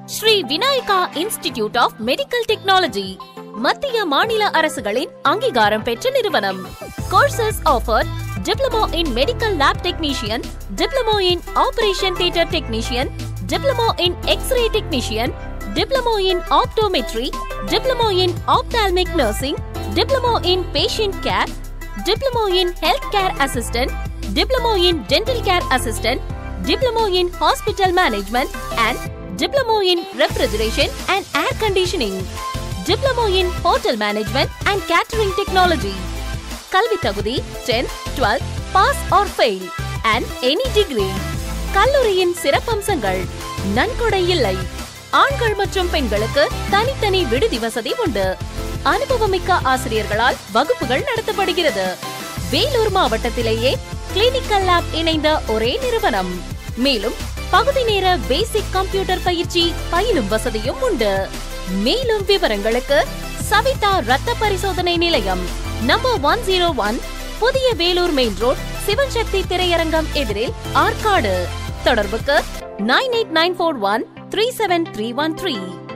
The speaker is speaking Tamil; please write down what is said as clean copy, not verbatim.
Sri Vinayaka institute of medical technology மத்திய மாநில அரசுகளின் அங்கீகாரம் பெற்ற நிறுவனம். Courses offer diploma in medical lab technician, diploma in operation theatre technician, diploma in X ray technician, diploma in optometry, diploma in ophthalmic nursing, diploma in patient care, diploma in health care assistant, diploma in dental care assistant, diploma in hospital management and diploma in refrigeration and air conditioning, diploma in hotel management and catering technology. கல்வி தகுதி 10th, 12th pass or fail and any degree. கல்லூரியின் சிறப்பம்சங்கள்: நன்கொடை இல்லை. ஆண்கள் மற்றும் பெண்களுக்கு தனித்தனி விடுதி வசதி உண்டு. அனுபவமிக்க ஆசிரியர்களால் வகுப்புகள் நடத்தப்படுகிறது. வேலூர் மாவட்டத்திலேயே கிளினிக்கல் லேப் இணைந்த ஒரே நிறுவனம். மேலும் பகுதி நேர பேசிக் கம்ப்யூட்டர் பயிற்சி பயிலும் வசதியும் உண்டு. மேலும் விவரங்களுக்கு சவிதா ரத்த பரிசோதனை நிலையம், நம்பர் 101, புதிய வேலூர் மெயின் ரோட், சிவன் சக்தி திரையரங்கம் எதிரில், ஆற்காடு. தொடர்புக்கு 9894137313.